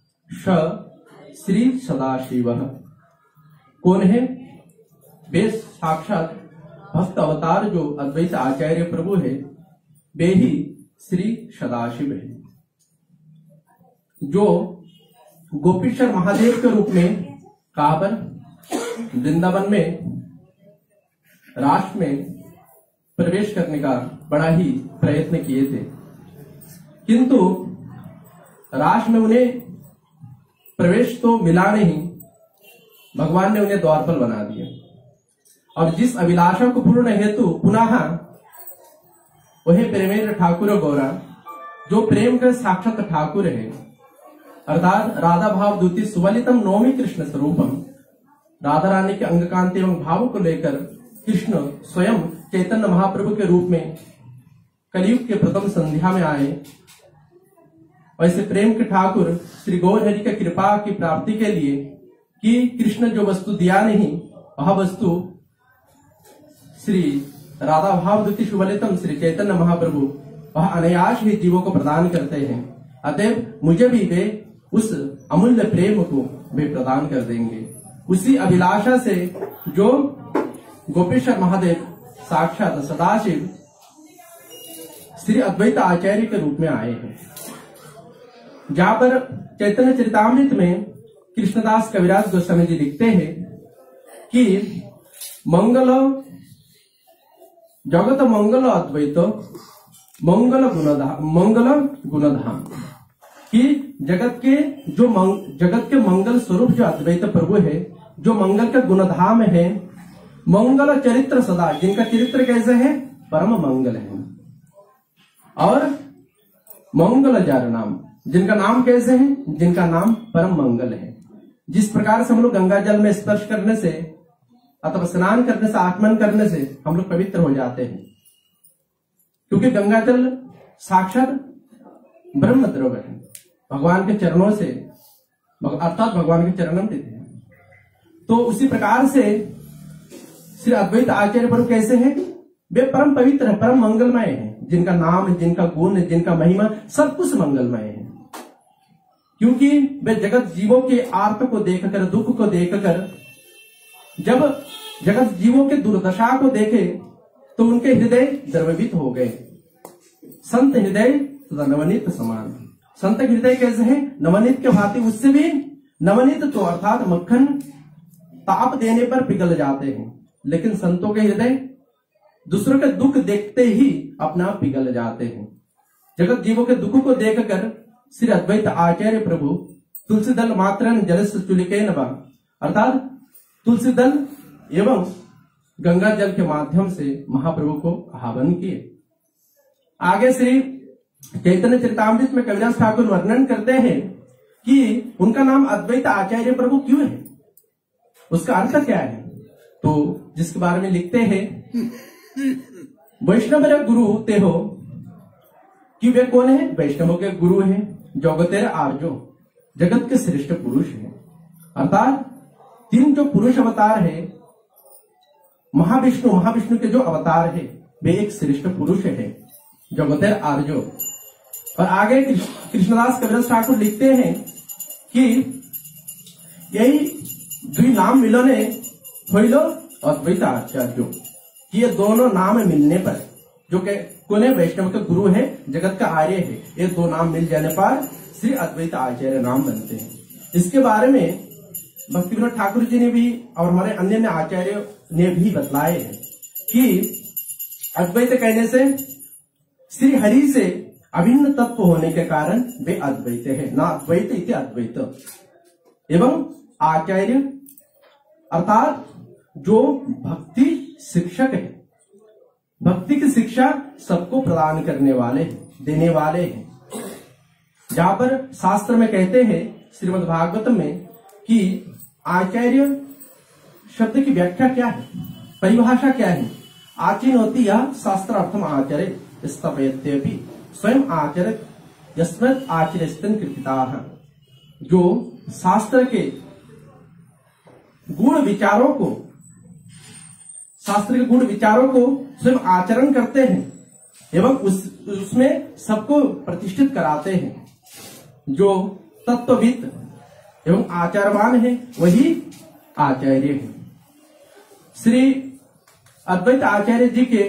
श्री सदाशिव। कौन है? वे साक्षात भक्त अवतार जो अद्वैत आचार्य प्रभु है, वे ही श्री सदाशिव है, जो गोपीश्वर महादेव के रूप में काबर वृंदावन में रास में प्रवेश करने का बड़ा ही प्रयत्न किए थे, किंतु रास में उन्हें प्रवेश तो मिला नहीं, भगवान ने उन्हें द्वारपाल बना दिया। और जिस अभिलाषा को पूर्ण हेतु पुनः वही प्रेमेंद्र ठाकुर गौरा, जो प्रेम के साक्षात ठाकुर है, अर्थात राधा भाव द्वितीय सुवलितम नौमी कृष्ण स्वरूपम, राधा रानी के अंग कांति एवं भाव को लेकर कृष्ण स्वयं चैतन्य महाप्रभु के रूप में कलयुग के प्रथम संध्या में आए। वैसे प्रेम के ठाकुर श्री गौर हरि की कृपा की प्राप्ति के लिए कि कृष्ण जो वस्तु दिया नहीं, वह वस्तु श्री राधा भाव द्वितीय सुवलितम श्री चैतन्य महाप्रभु वह अनायास ही जीवों को प्रदान करते हैं। अतएव मुझे भी वे उस अमूल्य प्रेम को वे प्रदान कर देंगे। उसी अभिलाषा से जो गोपेश्वर महादेव साक्षात सदाशिव श्री अद्वैत आचार्य के रूप में आए हैं। जहां पर चैतन्य चरितामृत में कृष्णदास कविराज गोस्वामी जी लिखते हैं कि मंगल जगत मंगल अद्वैत मंगल गुणधाम, कि जगत के मंगल स्वरूप जो अद्वैत प्रभु है, जो मंगल के गुणधाम है, मंगल चरित्र सदा, जिनका चरित्र कैसे है? परम मंगल है। और मंगल जार नाम, जिनका नाम कैसे है? जिनका नाम परम मंगल है। जिस प्रकार से हम लोग गंगा जल में स्पर्श करने से अथवा स्नान करने से, आत्मन करने से हम लोग पवित्र हो जाते हैं, क्योंकि गंगा जल साक्षात ब्रह्म द्रव्य है, भगवान के चरणों से, अर्थात भगवान के चरणों में है। तो उसी प्रकार से श्री अद्वैत आचार्य प्रभु कैसे हैं? वे परम पवित्र है, परम मंगलमय है, जिनका नाम, जिनका गुण, जिनका महिमा सब कुछ मंगलमय है। क्योंकि वे जगत जीवों के आर्त को देखकर, दुख को देखकर, जब जगत जीवों के दुर्दशा को देखे तो उनके हृदय द्रवित हो गए। संत हृदय तथा नवनीत समान। संत हृदय कैसे है? नवनीत के भांति, उससे भी नवनीत तो अर्थात मक्खन ताप देने पर पिघल जाते हैं, लेकिन संतों के हृदय दूसरों के दुख देखते ही अपना पिघल जाते हैं। जगत जीवों के दुख को देखकर श्री अद्वैत आचार्य प्रभु तुलसी दल मात्रन जलस चुलिके नवा, अर्थात तुलसी दल एवं गंगा जल के माध्यम से महाप्रभु को आह्वान किए। आगे श्री चैतन्य चरितामृत में कविराज ठाकुर वर्णन करते हैं कि उनका नाम अद्वैत आचार्य प्रभु क्यों है, उसका अर्थ क्या है। तो जिसके बारे में लिखते हैं वैष्णव गुरु ते हो, कि वे कौन है? वैष्णवों के गुरु हैं, जगतेर आर्यो, जगत के श्रेष्ठ पुरुष हैं। अर्थात तीन जो पुरुष अवतार है, महाविष्णु के जो अवतार है, वे एक श्रेष्ठ पुरुष है, जगतेर आर्यो। और आगे कृष्णदास कविराज ठाकुर लिखते हैं कि यही दुई नाम मिलने होइलो अद्वैत आचार्य, ये दोनों नाम मिलने पर, जो के कोने वैष्णव के गुरु है, जगत का आर्य है, ये दो नाम मिल जाने पर श्री अद्वैत आचार्य नाम बनते हैं। इसके बारे में भक्ति विनोद ठाकुर जी ने भी और हमारे अन्य आचार्यों ने भी बतलाए हैं कि अद्वैत कहने से श्री हरि से अभिन्न तत्व होने के कारण वे अद्वैत है, ना अद्वैत इति अद्वैत। एवं आचार्य अर्थात जो भक्ति शिक्षक है, भक्ति की शिक्षा सबको प्रदान करने वाले, देने वाले हैं। जहां पर शास्त्र में कहते हैं श्रीमद् भागवत में कि आचार्य शब्द की व्याख्या क्या है, परिभाषा क्या है। आचीन होती यह शास्त्र अर्थम आचर्य स्तपयत्यपि स्वयं आचर्य यस्मत् आचर्यस्तन कृतिताः। जो शास्त्र के गुण विचारों को, शास्त्र के गुण विचारों को स्वयं आचरण करते हैं एवं उसमें सबको प्रतिष्ठित कराते हैं। जो तत्वविद एवं आचारवान है वही आचार्य है। श्री अद्वैत आचार्य जी के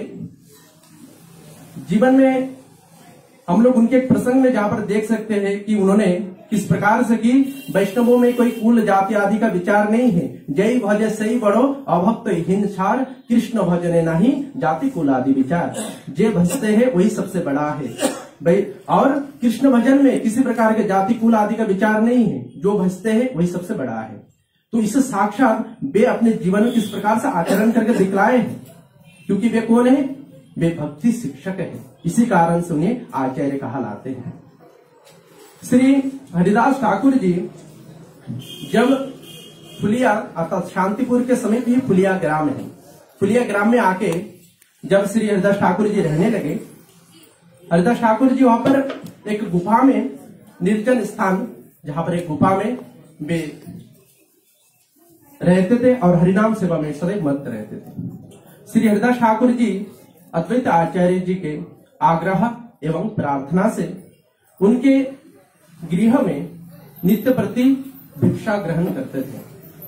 जीवन में हम लोग उनके एक प्रसंग में जहां पर देख सकते हैं कि उन्होंने किस प्रकार से कि वैष्णवों में कोई कुल जाति आदि का विचार नहीं है। जय भजे सही बड़ो अभक्त हिंसार कृष्ण भजने नहीं जाति कुल आदि विचार। जे भजते हैं वही सबसे बड़ा है भाई। और कृष्ण भजन में किसी प्रकार के जाति कुल आदि का विचार नहीं है। जो भजते हैं वही सबसे बड़ा है। तो इसे साक्षात वे अपने जीवन में किस प्रकार से आचरण करके दिखलाए हैं, क्योंकि वे कौन है, वे भक्ति शिक्षक है। इसी कारण से उन्हें आचार्य कहलाते हैं। श्री हरिदास ठाकुर जी जब फुलिया अर्थात शांतिपुर के समीप ही फुलिया ग्राम है, फुलिया ग्राम में आके जब श्री हरिदास ठाकुर जी रहने लगे, हरिदास ठाकुर जी वहां पर एक गुफा में, निर्जन स्थान जहां पर एक गुफा में वे रहते थे और हरिनाम सेवा में सदैव मत रहते थे। श्री हरिदास ठाकुर जी अद्वैत आचार्य जी के आग्रह एवं प्रार्थना से उनके गृह में नित्य प्रति भिक्षा ग्रहण करते थे।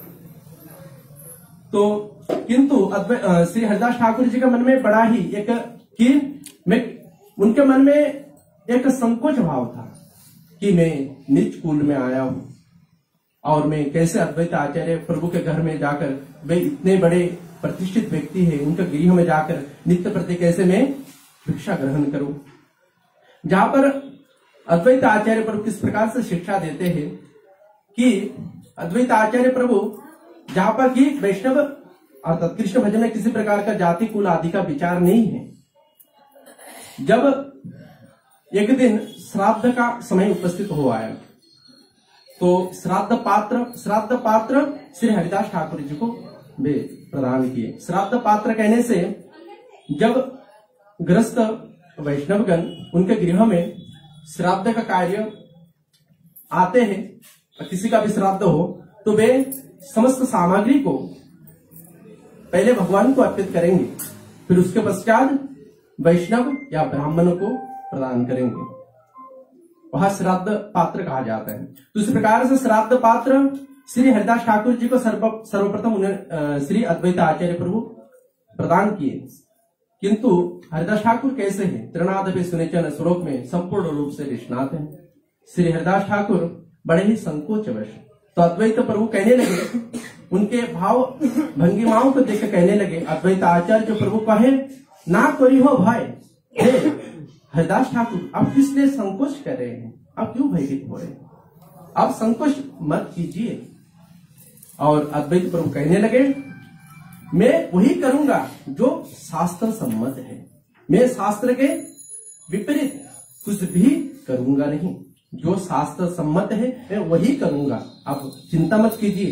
तो किंतु श्री हरिदास ठाकुर जी के मन में बड़ा ही एक कि मैं, उनके मन में एक संकोच भाव था कि मैं नीच कुल में आया हूं और मैं कैसे अद्वैत आचार्य प्रभु के घर में जाकर, वे इतने बड़े प्रतिष्ठित व्यक्ति है, उनके गृह में जाकर नित्य प्रति कैसे मैं भिक्षा ग्रहण करूं। जहां पर अद्वैत आचार्य प्रभु किस प्रकार से शिक्षा देते हैं कि अद्वैत आचार्य प्रभु जहां पर कि वैष्णव अर्थात कृष्ण भजन में किसी प्रकार का जाति कुल आदि का विचार नहीं है। जब एक दिन श्राद्ध का समय उपस्थित हो आया तो श्राद्ध पात्र श्री हरिदास ठाकुर जी को वे प्रदान किए। श्राद्ध पात्र कहने से जब ग्रस्त वैष्णवगण उनके गृह में श्राद्ध का कार्य आते हैं, किसी का भी श्राद्ध हो तो वे समस्त सामग्री को पहले भगवान को अर्पित करेंगे, फिर उसके पश्चात वैष्णव या ब्राह्मणों को प्रदान करेंगे। वह श्राद्ध पात्र कहा जाता है। तो इस प्रकार से श्राद्ध पात्र श्री हरिदास ठाकुर जी को सर्वप्रथम उन्हें श्री अद्वैत आचार्य प्रभु प्रदान किए। किंतु हरिदास ठाकुर कैसे हैं, त्रिनाद सुनिचन श्लोक में संपूर्ण रूप से निष्णात हैं। श्री हरिदास ठाकुर बड़े ही संकोचवश तो अद्वैत प्रभु कहने लगे, उनके भाव भंगिमाओं को देख कहने लगे, अद्वैत आचार्य प्रभु कहे ना करी हो भाई। हरिदास ठाकुर आप किस लिए संकोच कर रहे हैं, आप क्यों भयभीत हो रहे हैं, आप संकोच मत कीजिए। और अद्वैत प्रभु कहने लगे, मैं वही करूंगा जो शास्त्र सम्मत है, मैं शास्त्र के विपरीत कुछ भी करूंगा नहीं, जो शास्त्र सम्मत है मैं वही करूंगा, आप चिंता मत कीजिए।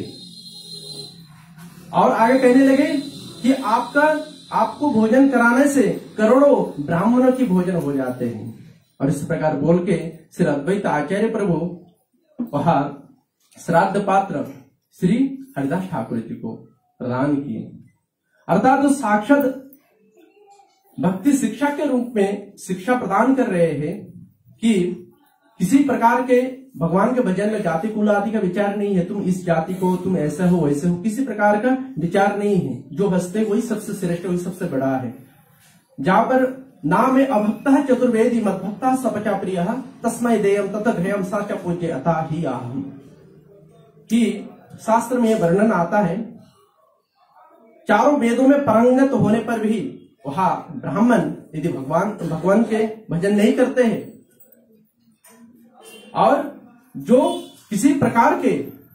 और आगे कहने लगे कि आपको भोजन कराने से करोड़ों ब्राह्मणों की भोजन हो जाते हैं। और इस प्रकार बोल के श्री अद्वैत आचार्य प्रभु वहां श्राद्ध पात्र श्री हरिदास ठाकुर जी को प्रदान किए। अर्थात तो साक्षात भक्ति शिक्षा के रूप में शिक्षा प्रदान कर रहे हैं कि किसी प्रकार के भगवान के भजन में जाति कुल आदि का विचार नहीं है, तुम इस जाति को, तुम ऐसा हो वैसे हो, किसी प्रकार का विचार नहीं है। जो हंसते वही सबसे श्रेष्ठ, वही सबसे बड़ा है। जहां पर नाम में अभक्त चतुर्वेदी मद्भक्ता सपचा प्रिय तस्मै देयम तत ध्येयम साचा पूज्य अता ही आहम। कि शास्त्र में वर्णन आता है, चारों वेदों में पारंगत होने पर भी वहां ब्राह्मण यदि भगवान के भजन नहीं करते हैं और जो किसी प्रकार के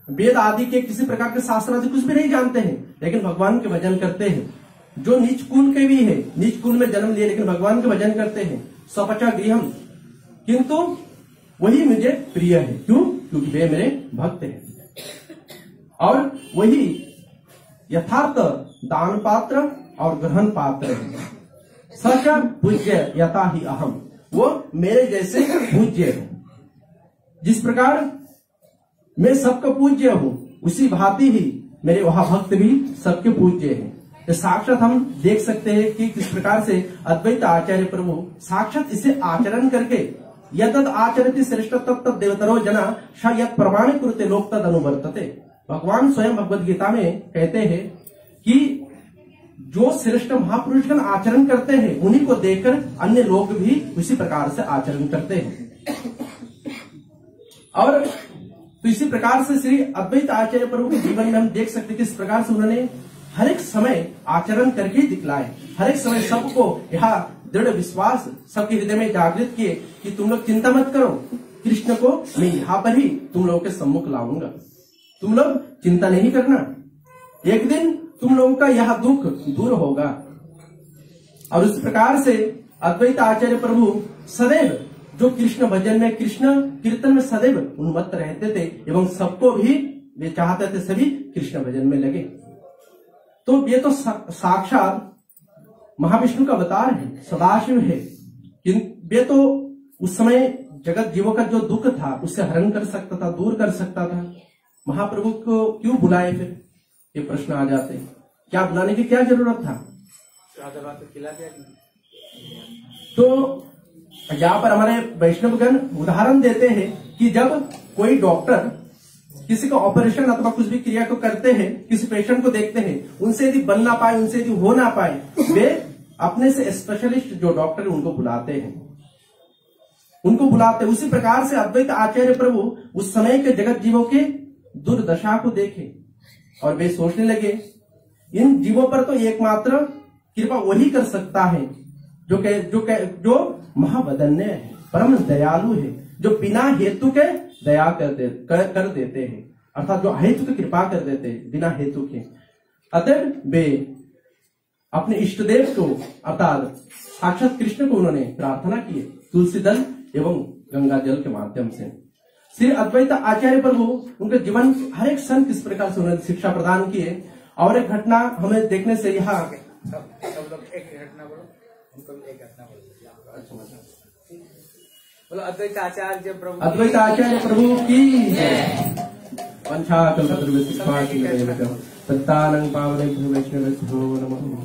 वेद आदि के किसी प्रकार के शास्त्र आदि कुछ भी नहीं जानते हैं, लेकिन भगवान के भजन करते हैं। जो नीच कुल के भी है, नीच कुल में जन्म लिए लेकिन भगवान के भजन करते हैं, स्वपचा गृहम, किंतु वही मुझे प्रिय है। क्यों? क्योंकि वे मेरे भक्त हैं और वही यथार्थ दान पात्र और ग्रहण पात्र है। सच पूज्य यथा ही अहम, वो मेरे जैसे पूज्य है। जिस प्रकार मैं सबका पूज्य हूँ, उसी भांति ही मेरे वहां भक्त भी सबके पूज्य हैं। तो साक्षात हम देख सकते हैं कि किस प्रकार से अद्वैत आचार्य प्रभु साक्षात इसे आचरण करके यद आचरति श्रेष्ठ तत्त देवतरो जना शायद प्रमाण कुरुते लोक तद अनुवर्तते। भगवान स्वयं भगवद गीता में कहते हैं कि जो श्रेष्ठ महापुरुषगण आचरण करते हैं, उन्हीं को देखकर अन्य लोग भी उसी प्रकार से आचरण करते हैं। और तो इसी प्रकार से श्री अद्वैत आचार्य प्रभु के जीवन में हम देख सकते हैं किस प्रकार से उन्होंने हर एक समय आचरण करके दिखलाए। हर एक समय सबको यहाँ दृढ़ विश्वास सबके हृदय में जागृत किए कि तुम लोग चिंता मत करो, कृष्ण को मैं यहाँ पर ही तुम लोगों के सम्मुख लाऊंगा, तुम लोग चिंता नहीं करना, एक दिन तुम लोगों का यह दुख दूर होगा। और उस प्रकार से अद्वैत आचार्य प्रभु सदैव जो कृष्ण भजन में, कृष्ण कीर्तन में सदैव उन्मत्त रहते थे एवं सबको भी वे चाहते थे सभी कृष्ण भजन में लगे। तो ये तो साक्षात महाविष्णु का अवतार है, सदाशिव है। वे तो उस समय जगत जीवों का जो दुख था उससे हरण कर सकता था, दूर कर सकता था। महाप्रभु को क्यों बुलाए? फिर ये प्रश्न आ जाते हैं, क्या बुलाने की क्या जरूरत था? तो यहाँ पर हमारे वैष्णवगण उदाहरण देते हैं कि जब कोई डॉक्टर किसी का ऑपरेशन अथवा कुछ भी क्रिया को करते हैं, किसी पेशेंट को देखते हैं, उनसे यदि बन ना पाए, उनसे यदि हो ना पाए, वे अपने से स्पेशलिस्ट जो डॉक्टर उनको बुलाते हैं, उनको बुलाते। उसी प्रकार से अद्वैत आचार्य प्रभु उस समय के जगत जीवों के दुर्दशा को देखे और वे सोचने लगे इन जीवों पर तो एकमात्र कृपा वही कर सकता है जो महावदन्य है, परम दयालु है, जो बिना हेतु के दया कर देते हैं, अर्थात जो अहेतु की कृपा कर देते हैं बिना हेतु के। अतः वे अपने इष्ट देव को अर्थात साक्षात कृष्ण को उन्होंने प्रार्थना की तुलसी दल एवं गंगा जल के माध्यम से। श्री अद्वैत आचार्य प्रभु उनके जीवन हर एक क्षण किस प्रकार से उन्होंने शिक्षा प्रदान की है। और एक घटना हमें देखने से यहाँ सब लोग एक घटना बोलो, उनको एक घटना बोलो। बोलो अद्वैत आचार्य प्रभु की पंचाकल्पतरुभ्यः पावनेभ्यो वैष्णवेभ्यो नमः।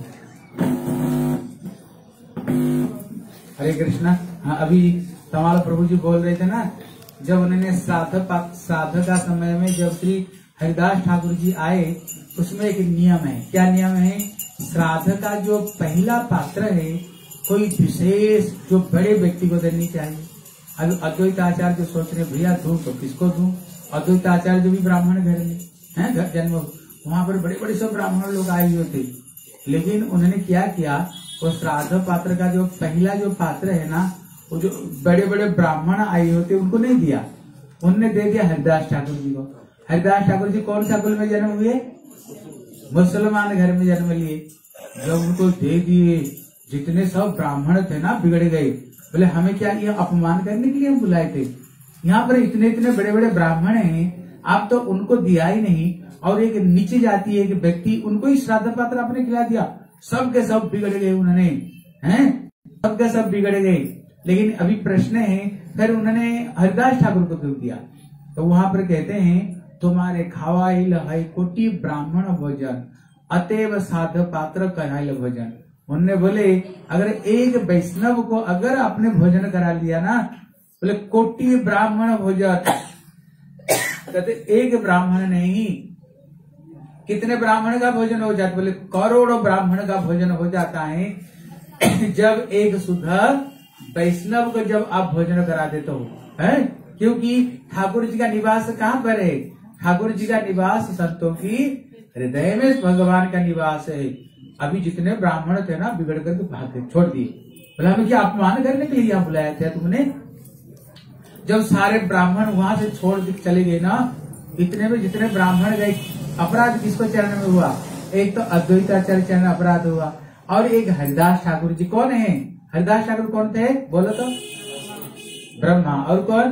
हरे कृष्णा। हाँ, अभी तमाल प्रभु जी बोल रहे थे ना, जब उन्होंने श्राद्ध का समय में जब श्री हरिदास ठाकुर जी आए, उसमें एक नियम है। क्या नियम है? श्राद्ध का जो पहला पात्र है कोई विशेष जो बड़े व्यक्ति को देनी चाहिए। अब अद्वैत आचार्य जो सोच रहे भैया दूं तो किसको दूं? अद्वैत आचार्य जो भी ब्राह्मण घर में है, घर जन्म, वहां पर बड़े बड़े सब ब्राह्मण लोग आए हुए थे, लेकिन उन्होंने क्या किया, वो श्राद्ध पात्र का जो पहला जो पात्र है ना, वो जो बड़े बड़े ब्राह्मण आए होते उनको नहीं दिया, उनने दे दिया हरिदास ठाकुर जी को। हरिदास ठाकुर जी कौन सा कुल में जन्म हुए? मुसलमान घर में जन्म लिए। जब उनको दे दिए, जितने सब ब्राह्मण थे ना बिगड़ गए, बोले हमें क्या ये अपमान करने के लिए हम बुलाए थे? यहाँ पर इतने इतने बड़े बड़े ब्राह्मण हैं, आप तो उनको दिया ही नहीं, और एक नीचे जाती है एक व्यक्ति, उनको ही श्राद्ध पात्र आपने खिला दिया। सब के सब बिगड़ गए उन्होंने, हैं सब के सब बिगड़ गए। लेकिन अभी प्रश्न है, फिर उन्होंने हरिदास ठाकुर को क्यों दिया? तो वहां पर कहते हैं तुम्हारे खावाइल है कोटि ब्राह्मण भोजन, अतएव साध पात्र कराइल भोजन। उनने बोले अगर एक वैष्णव को अगर आपने भोजन करा लिया ना, बोले कोटि ब्राह्मण भोजन, कहते एक ब्राह्मण नहीं, कितने ब्राह्मण का भोजन हो जाता? बोले करोड़ों ब्राह्मण का भोजन हो जाता है जब एक शुद्ध वैष्णव को जब आप भोजन करा देते हो, है? क्योंकि ठाकुर जी का निवास कहाँ पर है? ठाकुर जी का निवास संतों की हृदय में भगवान का निवास है। अभी जितने ब्राह्मण थे ना बिगड़ कर भाग के छोड़ दिए। बोला हमें क्या अपमान करने के लिए यहाँ बुलाया था तुमने? जब सारे ब्राह्मण वहां से छोड़ के चले गए ना, इतने में जितने ब्राह्मण गए, अपराध किसको चरण में हुआ? एक तो अद्वैताचार्य चरण में अपराध हुआ, और एक हरिदास ठाकुर जी। कौन है हरिदास ठाकुर? कौन थे बोलो तो? ब्रह्मा। और कौन?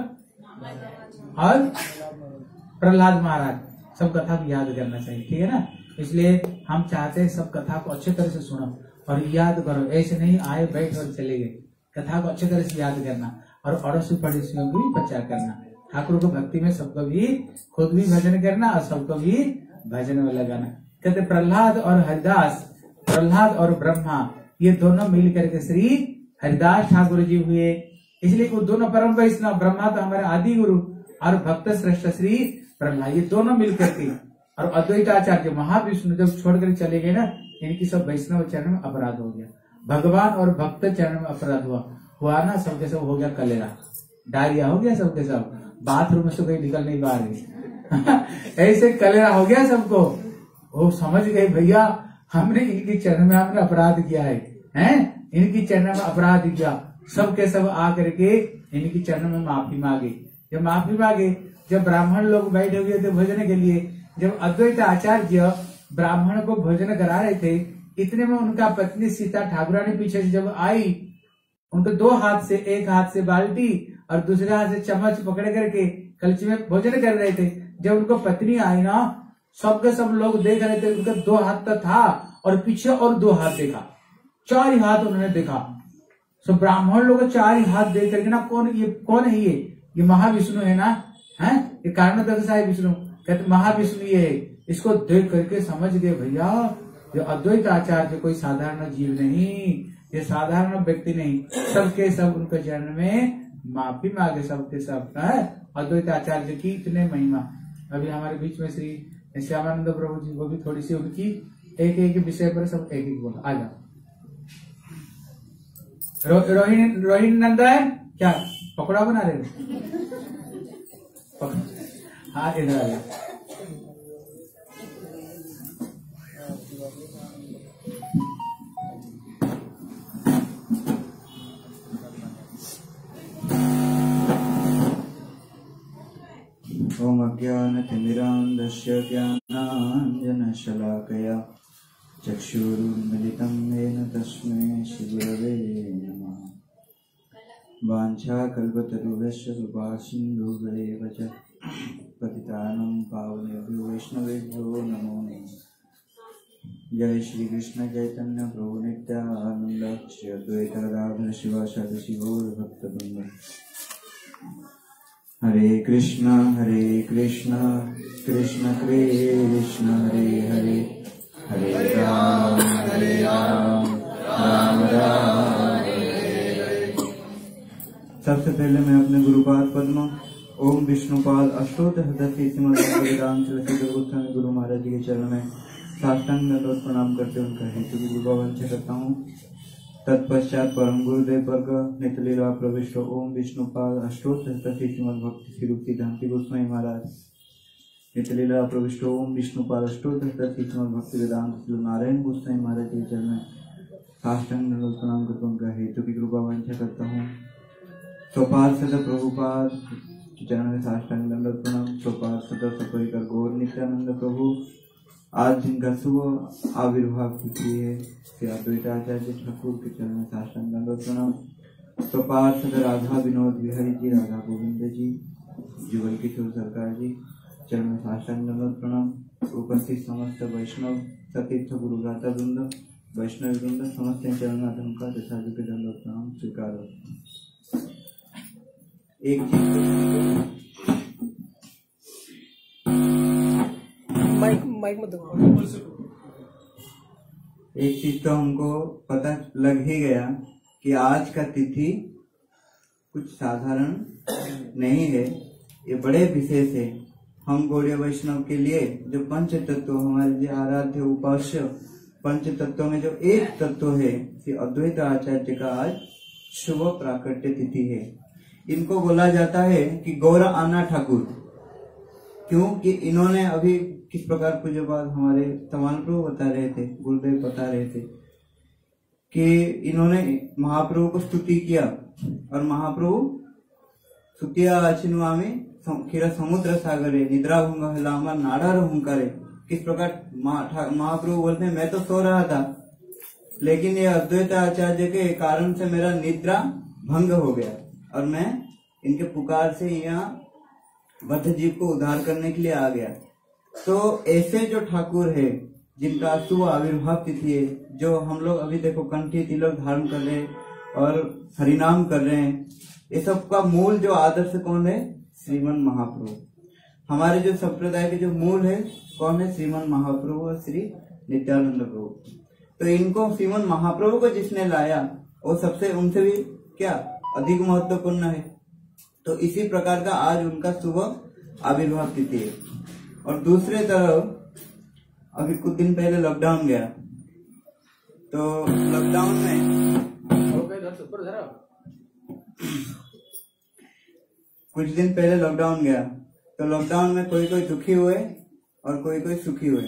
और प्रहलाद महाराज। सब कथा को याद करना चाहिए, ठीक है ना? इसलिए हम चाहते हैं सब कथा को अच्छे तरह से सुनो और याद करो। ऐसे नहीं आए बैठ और चले गए। कथा को अच्छे तरह से याद करना और अड़ोसी पड़ोसियों को भी प्रचार करना। ठाकुर को भक्ति में सबको भी, खुद भी भजन करना और सबको भी भजन में लगाना। कहते प्रहलाद और हरिदास, प्रहलाद और ब्रह्मा, ये दोनों मिल करके श्री हरिदास ठाकुर जी हुए। इसलिए वो दोनों परम वैष्णव, ब्रह्मा तो हमारे आदि गुरु और भक्त श्रेष्ठ श्री प्रहलाद, ये दोनों मिल करके, और अद्वैताचार्य महाविष्णु जब छोड़कर चले गए ना, इनकी सब वैष्णव चरण में अपराध हो गया। भगवान और भक्त चरण में अपराध हुआ ना, सबके सब हो गया कलेरा, डायरिया हो गया सबके सब, बाथरूम से कहीं निकल नहीं पा रहे ऐसे कलेरा हो गया सबको। वो समझ गए भैया हमने इनकी चरण में हमने अपराध किया है, इनकी चरण में अपराध किया। सबके सब आकर के इनकी चरण में माफी मांगे। जब माफी मांगे, जब ब्राह्मण लोग बैठे हुए थे भोजन के लिए, जब अद्वैत आचार्य ब्राह्मण को भोजन करा रहे थे, इतने में उनका पत्नी सीता ठाकुरानी पीछे से जब आई, उनके दो हाथ से, एक हाथ से बाल्टी और दूसरे हाथ से चम्मच पकड़ करके कलछी में भोजन कर रहे थे। जब उनको पत्नी आई ना, सबके सब लोग देख रहे थे, उनका दो हाथ तो था और पीछे और दो हाथ देखा, चार ही हाथ उन्होंने देखा। सब ब्राह्मण लोग चार ही हाथ देख करके ना, कौन है ये महाविष्णु है ना, है ये कारण दर्शाय विष्णु, कहते महाविष्णु ये है। इसको देख करके समझ गए भैया ये अद्वैत आचार्य कोई साधारण जीव नहीं, ये साधारण व्यक्ति नहीं। सबके सब उनके चरण में माफी मांगे, सबके सब अद्वैत आचार्य की इतने महिमा। अभी हमारे बीच में श्री श्यामानंद प्रभु जी को भी थोड़ी सी उनकी एक एक विषय पर सब एक एक बोला। आ जाओ रोहिणी नंदन, क्या पकौड़ा बना रहे हो? हाँ इधर आ जाओ। ओम अज्ञानतिमिरान्धस्य ज्ञानाञ्जनशलाकया चक्षुरुन्मिलितं येन तस्मै श्रीगुरवे नमः। वाञ्छाकल्पतरुभ्यश्च कृपासिन्धुभ्येव च पतितानं पावनेभ्यो वैष्णवेभ्यो नमो नमः। जय श्री कृष्ण चैतन्य प्रभु नित्यानंद श्री अद्वैत गदाधर शिवासादि शिवोर भक्तवृंद। हरे कृष्ण कृष्ण कृष्ण हरे हरे, हरे राम राम राम हरे हरे। सबसे पहले मैं अपने गुरुपाद पद्म ओम विष्णुपाद अष्टोत्तर गोस्वामी गुरु महाराज जी के चरण में साष्टांग दंडवत प्रणाम करते उनका हेतु की कृपावंचा करता हूँ। तत्पश्चात परम गुरुदेव वर्ग नितलीला प्रविष्ट ओम विष्णुपाद अष्टोत्तर भक्ति स्वरूप सिद्धांति गोस्वामी महाराज नितलीला प्रविष्ट ओम विष्णुपाद अष्टोत्तर भक्ति वेदांत नारायण गोस्वामी महाराज के चरण में साष्टांग दंडवत प्रणाम करते उनका हेतु की कृपावंचा करता हूँ। स्वपार्षद प्रभुपाद के चरण में साष्टांग दंडवत प्रणाम। स्वपार्षद सपरिकर गौर नित्यानंद प्रभु आज जिनका शुभ आविर्भाव तिथि है, श्री अद्वैताचार्य ठाकुर के चरण में साष्टांग दंडवत प्रणाम। स्वपार्षद राधा विनोद विहरी जी, राधा गोविंद जी, जुगल किशोर सरकार जी चरण में साष्टांग दंडवत प्रणाम। उपस्थित समस्त वैष्णव सतीर्थ गुरु भ्राता वृंद, वैष्णव वृंद समस्त चरण में धर्म का यथार्थ के दंडवत प्रणाम स्वीकार। एक चीज तो हमको पता लग ही गया कि आज का तिथि कुछ साधारण नहीं है, ये बड़े विशेष है। हम गौड़ीय वैष्णव के लिए जो पंच तत्व हमारे लिए आराध्य उपास्य पंच तत्वों में जो एक तत्व है, श्री अद्वैत आचार्य का आज शुभ प्राकट्य तिथि है। इनको बोला जाता है कि गौर आना ठाकुर, क्योंकि इन्होंने अभी किस प्रकार पूज्यपाद हमारे तमाल प्रभु बता रहे थे, गुरुदेव बता रहे थे कि इन्होंने महाप्रभु को स्तुति किया और महाप्रभु सुतिया अचिनुआमी खीरा समुद्र सागरे निद्रा भंग लामा नाड़ार हुंकारे। किस प्रकार महाप्रभु बोलते हैं, मैं तो सो रहा था लेकिन ये अद्वैत आचार्य के कारण से मेरा निद्रा भंग हो गया और मैं इनके पुकार से यहाँ बद्ध जीव को उद्धार करने के लिए आ गया। तो ऐसे जो ठाकुर है जिनका शुभ आविर्भाव तिथि है, जो हम लोग अभी देखो कंठी तिलक धारण कर रहे हैं और हरिनाम कर रहे हैं, ये सब का मूल जो आदर्श कौन है? श्रीमन महाप्रभु। हमारे जो संप्रदाय के जो मूल है कौन है? श्रीमन महाप्रभु और श्री नित्यानंद प्रभु। तो इनको श्रीमन महाप्रभु को जिसने लाया वो सबसे उनसे भी क्या अधिक महत्वपूर्ण है। तो इसी प्रकार का आज उनका शुभ आविर्भाव तिथि है। और दूसरे तरफ अभी कुछ दिन पहले लॉकडाउन गया, तो लॉकडाउन में कुछ दिन पहले लॉकडाउन गया, तो लॉकडाउन में कोई कोई दुखी हुए और कोई कोई सुखी हुए।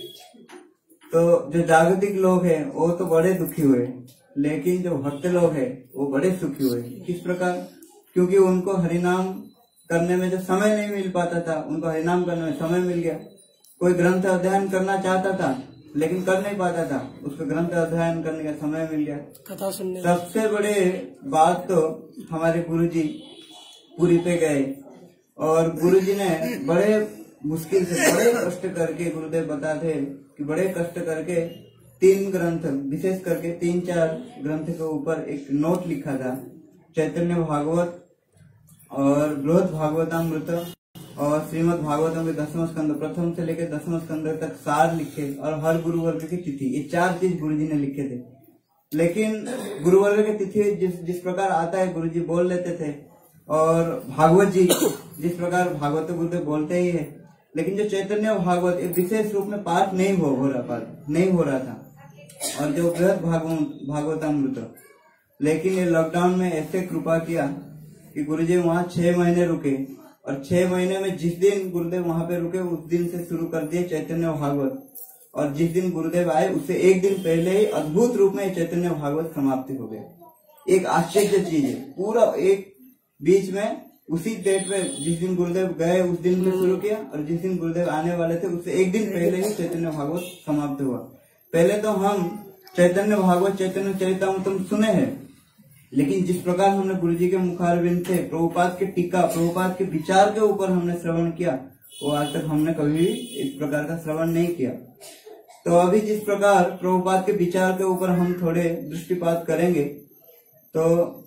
तो जो जागतिक लोग हैं वो तो बड़े दुखी हुए, लेकिन जो भक्त लोग हैं वो बड़े सुखी हुए। किस प्रकार? क्योंकि उनको हरिनाम करने में जो समय नहीं मिल पाता था, उनको हरिनाम करने में समय मिल गया। कोई ग्रंथ अध्ययन करना चाहता था लेकिन कर नहीं पाता था, उसको ग्रंथ अध्ययन करने का समय मिल गया। कथा सुनने सबसे बड़े बात तो हमारे गुरुजी पुरी पे गए और गुरुजी ने बड़े मुश्किल से बड़े कष्ट करके, गुरुदेव बताते कि बड़े कष्ट करके 3 ग्रंथ, विशेष करके 3-4 ग्रंथ के ऊपर एक नोट लिखा था। चैतन्य भागवत और बृहद भागवतामृत और श्रीमद् भागवतम के 10वां स्कंद, प्रथम से लेकर 10वां स्कंद तक सार लिखे और हर गुरुवर्ग की तिथि, ये 4 चीज गुरुजी ने लिखे थे। लेकिन गुरुवर्ग की तिथि जिस प्रकार आता है गुरुजी बोल लेते थे, और भागवत जी जिस प्रकार भागवत गुरुदेव बोलते ही है, लेकिन जो चैतन्य भागवत एक विशेष रूप में पाठ नहीं हो रहा था। और जो बृहद भागवतामृत, लेकिन ये लॉकडाउन में ऐसे कृपा किया कि गुरुजी वहाँ 6 महीने रुके और 6 महीने में जिस दिन गुरुदेव वहाँ पे रुके उस दिन से शुरू कर दिए चैतन्य भागवत, और जिस दिन गुरुदेव आए उससे एक दिन पहले ही अद्भुत रूप में चैतन्य भागवत समाप्ति हो गए। एक आश्चर्य चीज है, पूरा एक बीच में उसी डेट पे जिस दिन गुरुदेव गए उस दिन से शुरू किया और जिस दिन गुरुदेव आने वाले थे उससे एक दिन पहले ही चैतन्य भागवत समाप्त हुआ। पहले तो हम चैतन्य भागवत, चैतन्य चरितामृत सुने हैं, लेकिन जिस प्रकार हमने गुरुजी के मुखारविंद से प्रभुपाद के टीका, प्रभुपाद के विचार के ऊपर हमने श्रवण किया, वो आज तक हमने कभी भी इस प्रकार का श्रवण नहीं किया। तो अभी जिस प्रकार प्रभुपाद के विचार के ऊपर हम थोड़े दृष्टिपात करेंगे, तो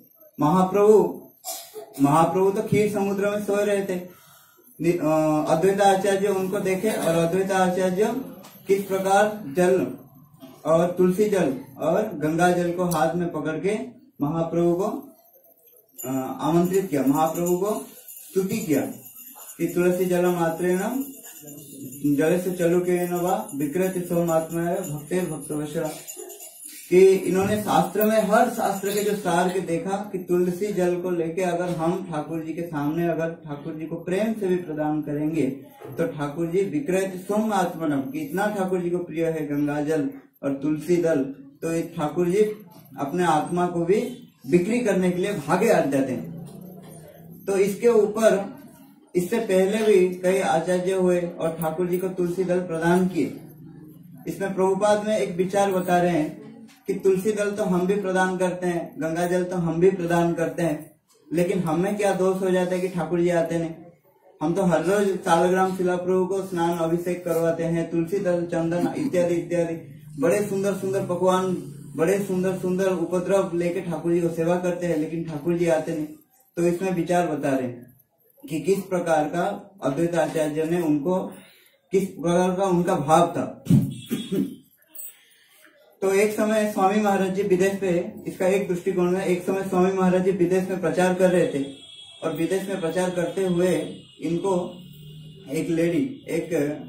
महाप्रभु तो खीर समुद्र में सोए रहे थे। अद्वैत आचार्य उनको देखे और अद्वैत आचार्य किस प्रकार जल और तुलसी जल और गंगा जल को हाथ में पकड़ के महाप्रभु को आमंत्रित किया, महाप्रभु को स्तुति किया कि तुलसी जल मात्रेण जल से चलु के नवा विकृति सोमात्मा भक्ते भक्तवशा, कि इन्होंने शास्त्र में हर शास्त्र के जो सार के देखा कि तुलसी जल को लेके अगर हम ठाकुर जी के सामने अगर ठाकुर जी को प्रेम से भी प्रदान करेंगे तो ठाकुर जी विक्रय सोम आत्मनम, कि इतना ठाकुर जी को प्रिय है गंगा जल और तुलसी दल, तो ये ठाकुर जी अपने आत्मा को भी बिक्री करने के लिए भागे आ जाते हैं। तो इसके ऊपर इससे पहले भी कई आचार्य हुए और ठाकुर जी को तुलसी दल प्रदान किए। इसमें प्रभुपाद में एक विचार बता रहे हैं कि तुलसी दल तो हम भी प्रदान करते हैं, गंगा जल तो हम भी प्रदान करते हैं, लेकिन हमें क्या दोष हो जाता है कि ठाकुर जी आते नहीं। हम तो हर रोज सालग्राम शिला प्रभु को स्नान अभिषेक करवाते हैं, तुलसी दल, चंदन इत्यादि इत्यादि बड़े सुंदर सुंदर पकवान, बड़े सुंदर सुंदर उपद्रव लेके ठाकुर जी को सेवा करते हैं, लेकिन ठाकुर जी आते नहीं। तो इसमें विचार बता रहे हैं कि किस प्रकार का अद्वैत आचार्य ने उनको, किस प्रकार का उनका भाव था। तो एक समय स्वामी महाराज जी विदेश पे, इसका एक दृष्टिकोण है, एक समय स्वामी महाराज जी विदेश में प्रचार कर रहे थे और विदेश में प्रचार करते हुए इनको एक लेडी, एक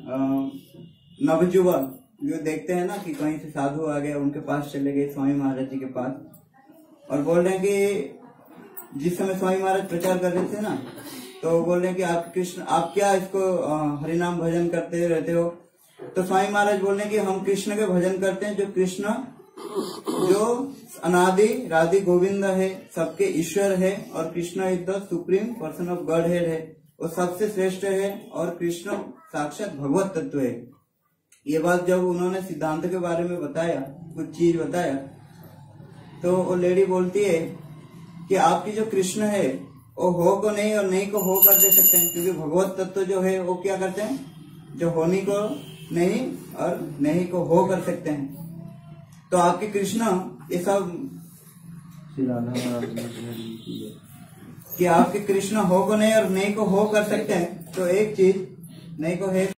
नवजुवक जो देखते हैं ना कि कहीं से साधु आ गए, उनके पास चले गए स्वामी महाराज जी के पास और बोल रहे हैं कि जिस समय स्वामी महाराज प्रचार कर रहे थे ना, तो बोल रहे हैं कि आप कृष्ण, आप क्या इसको हरिनाम भजन करते रहते हो। तो स्वामी महाराज बोल रहे हैं कि हम कृष्ण के भजन करते हैं जो कृष्ण जो अनादि राधि गोविंद है, सबके ईश्वर है, और Krishna is the supreme person of God head है, वो सबसे श्रेष्ठ है, और कृष्ण साक्षात भगवत तत्व है। ये बात जब उन्होंने सिद्धांत के बारे में बताया, कुछ चीज बताया, तो वो लेडी बोलती है कि आपकी जो कृष्ण है वो हो को नहीं और नहीं को हो कर दे सकते हैं, क्योंकि भगवत तत्व जो है वो क्या करते हैं, जो होनी को नहीं और नहीं को हो कर सकते हैं। तो आपके कृष्ण ये सब कि आपके कृष्ण हो को नहीं और नहीं को हो कर सकते हैं, तो एक चीज नहीं को है